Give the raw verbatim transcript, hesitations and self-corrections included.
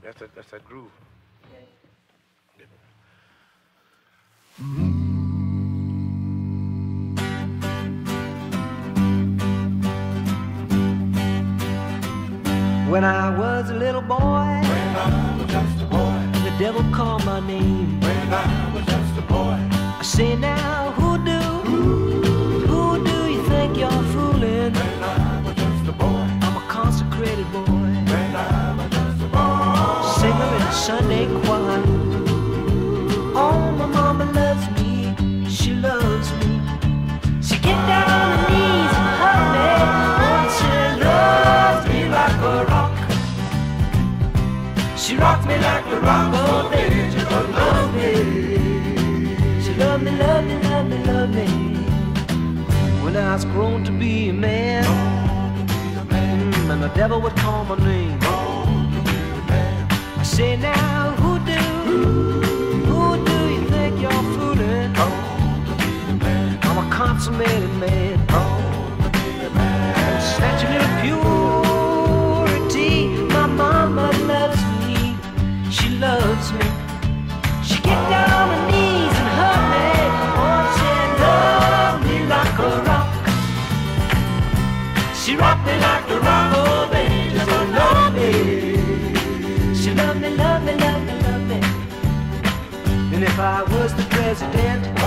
That's that, that's that groove. Yeah. When I was a little boy, When I was just a boy, the devil called my name. when I was just a boy, I say now, who do, who do you think you're fooling? when I was just a boy, I'm a consecrated boy, when I was just a boy, singer in a Sunday choir. Oh, my mama loves me, she loves me. She get down on her knees and hug me. Oh, she loves me like a rock. She rocked me like a rock, oh baby, she love me. She love me, love me, love me, love me. When I was grown to be a man, mm, and the devil would call my name. I say now, who do, who do you think you're fooling? I'm a consummated man, snatching little purity. My mama loves me, she loves me. She get down on her knees and hug me. Oh, she loves me like a rock. She rocked me like a rock, oh baby, she love me. She love me, love me, love me, love me. And if I was the president,